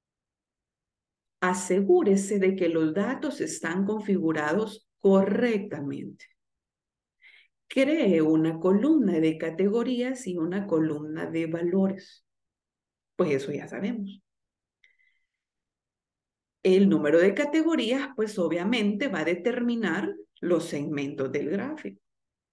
Asegúrese de que los datos están configurados correctamente. Cree una columna de categorías y una columna de valores. Pues eso ya sabemos. El número de categorías, pues obviamente va a determinar los segmentos del gráfico.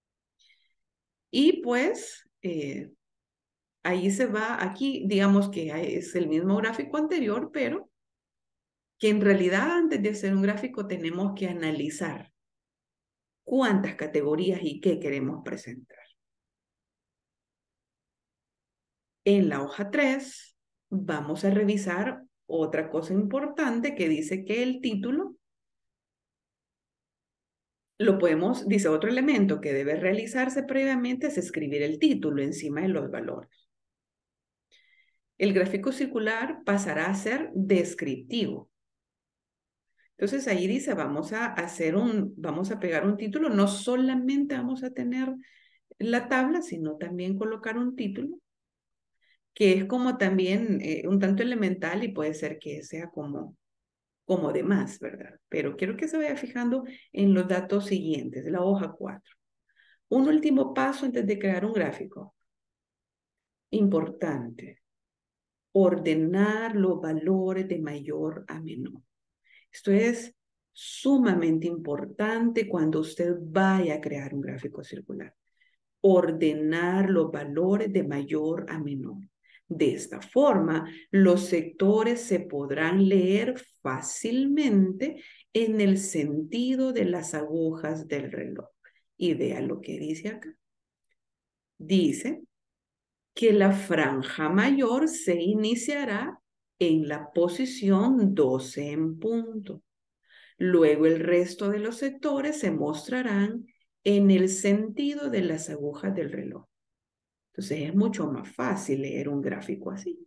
Y pues ahí se va, aquí digamos que es el mismo gráfico anterior, pero que en realidad antes de hacer un gráfico tenemos que analizar cuántas categorías y qué queremos presentar. En la hoja 3 vamos a revisar otra cosa importante que dice que el título lo podemos, dice otro elemento que debe realizarse previamente es escribir el título encima de los valores. El gráfico circular pasará a ser descriptivo. Entonces ahí dice, vamos a pegar un título, no solamente vamos a tener la tabla, sino también colocar un título, que es como también un tanto elemental y puede ser que sea como de más, ¿verdad? Pero quiero que se vaya fijando en los datos siguientes, la hoja 4. Un último paso antes de crear un gráfico. Importante. Ordenar los valores de mayor a menor. Esto es sumamente importante cuando usted vaya a crear un gráfico circular. Ordenar los valores de mayor a menor. De esta forma, los sectores se podrán leer fácilmente en el sentido de las agujas del reloj. Y vea lo que dice acá. Dice que la franja mayor se iniciará en la posición 12 en punto. Luego el resto de los sectores se mostrarán en el sentido de las agujas del reloj. Entonces es mucho más fácil leer un gráfico así.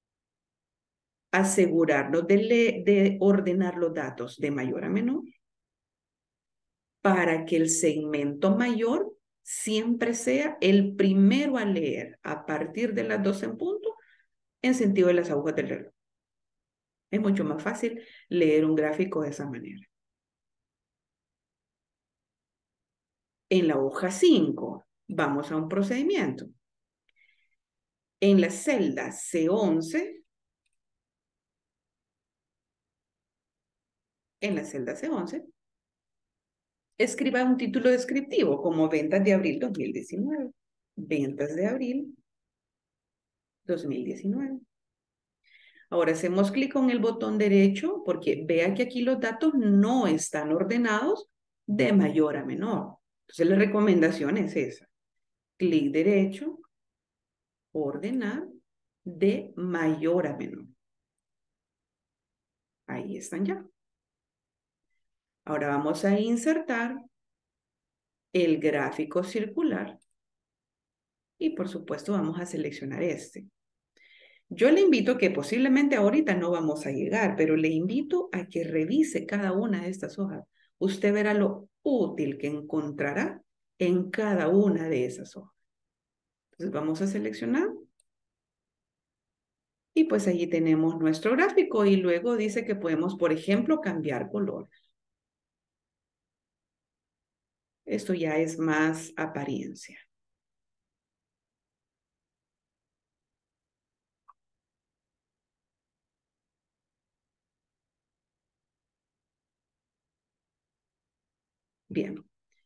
Asegurarnos de ordenar los datos de mayor a menor para que el segmento mayor siempre sea el primero a leer a partir de las 12 en punto en sentido de las agujas del reloj. Es mucho más fácil leer un gráfico de esa manera. En la hoja 5 vamos a un procedimiento. En la celda C11, escriba un título descriptivo como ventas de abril 2019. Ventas de abril 2019. Ahora hacemos clic con el botón derecho porque vea que aquí los datos no están ordenados de mayor a menor. Entonces la recomendación es esa. Clic derecho, ordenar de mayor a menor. Ahí están ya. Ahora vamos a insertar el gráfico circular y por supuesto vamos a seleccionar este. Yo le invito que posiblemente ahorita no vamos a llegar, pero le invito a que revise cada una de estas hojas. Usted verá lo útil que encontrará en cada una de esas hojas. Entonces vamos a seleccionar y pues allí tenemos nuestro gráfico y luego dice que podemos, por ejemplo, cambiar color. Esto ya es más apariencia. Bien.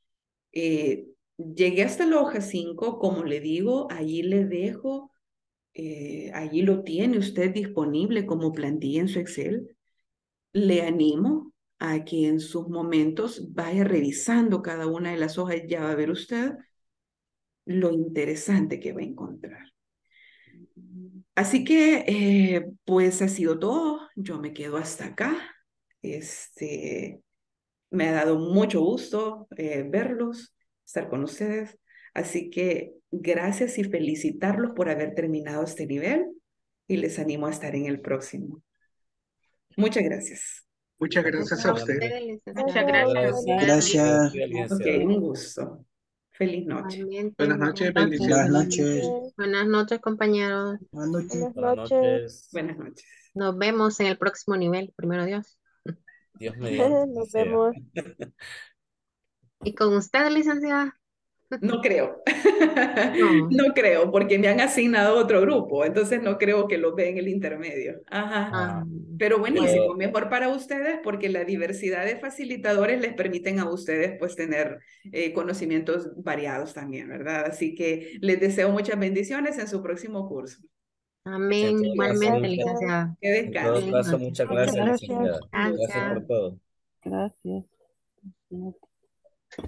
Llegué hasta la hoja 5, como le digo, allí le dejo, allí lo tiene usted disponible como plantilla en su Excel. Le animo a que en sus momentos vaya revisando cada una de las hojas, ya va a ver usted lo interesante que va a encontrar. Así que, pues ha sido todo. Yo me quedo hasta acá. Me ha dado mucho gusto verlos, estar con ustedes. Así que gracias y felicitarlos por haber terminado este nivel y les animo a estar en el próximo. Muchas gracias. Muchas gracias a Gracias a usted. ustedes, licenciada. Gracias, Gracias. buenas Gracias. Ok, un gusto. Feliz noche. Igualmente, Buenas noches, Gracias. Buenas bendiciones. noches. noches. Buenas noches, compañeros. Buenas noches. Buenas Buenas noches. noches. Buenas noches. Nos vemos en el próximo nivel, primero Dios. Dios mediante que Nos sea. vemos. ¿Y con usted, licenciada? No creo. No. No creo, porque me han asignado otro grupo, entonces no creo que lo vea en el intermedio. Ajá. Ah, Pero buenísimo, Pero mejor para ustedes porque la diversidad de facilitadores les permiten a ustedes pues tener conocimientos variados también, ¿verdad? Así que les deseo muchas bendiciones en su próximo curso. amén, en todo igualmente, caso, Gracias. licenciada. Que en todo descansen. Feliz caso, noche. muchas Muchas gracias, Gracias. licenciada. Gracias gracias. por todo. Gracias.